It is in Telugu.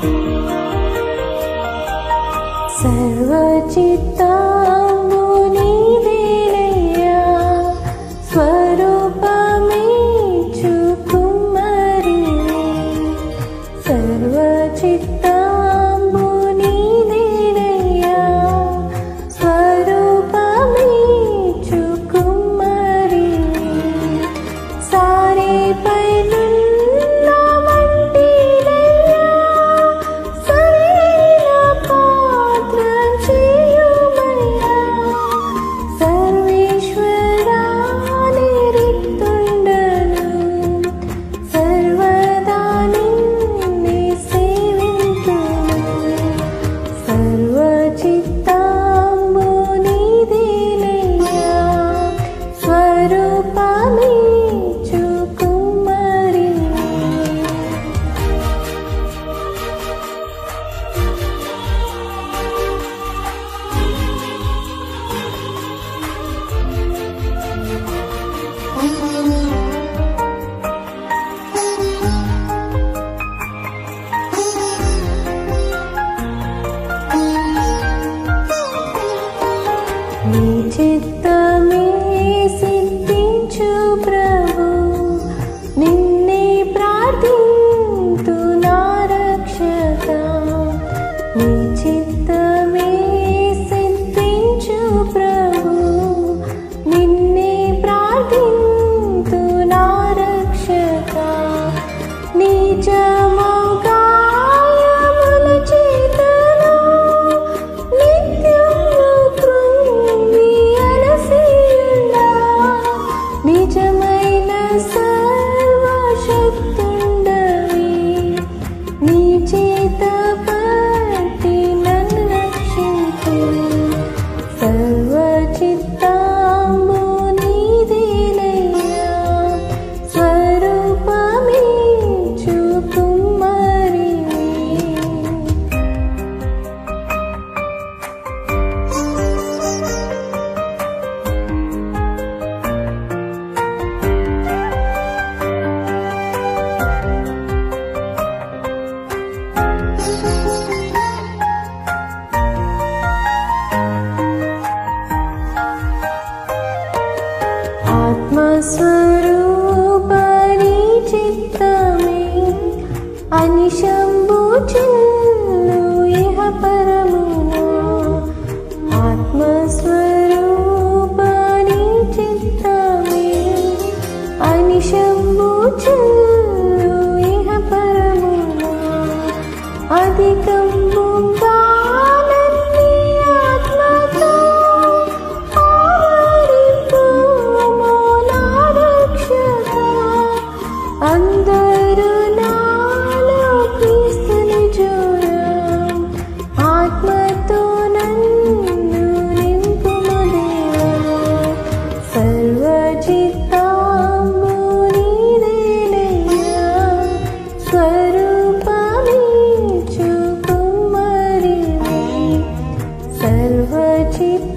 సర్వచిత్తాంబు నీదేనయ్యా స్వరూపమిచ్చు కుమ్మరివే సర్వచిత్తాంబు నీదేనయ్యా స్వరూపమిచ్చు కుమ్మరివే సారేపై నీ చిత్తమే సిద్ధించు ప్రభు నిన్నే ప్రార్థింతు నా రక్షక నీ చిత్తమే సిద్ధించు ప్రభు నిన్నే ప్రార్థింతు నా రక్షక నిజము నిజమైన సర్వశక్తుండవి నీ చేత పట్టి నన్ను రక్షించు సర్వచిత్తాంబు నీదేనయ్యా స్వరూపమిచ్చు కుమ్మరివే ఆత్మస్వరూపని చిత్తమే అనిశంభు చిన్ను ఇహ పరమున ఆత్మస్వరూపని చిత్తమే అనిశంభు చిన్ను ఇహ పరమున అధికంబుగా అందరూ నాలో క్రీస్తుని చూడ ఆత్మతో నన్ను నింపుము దేవా సర్వచిత్తాంబు నీదేనయ్యా స్వరూపమిచ్చు కుమ్మరివే సర్వచిత్త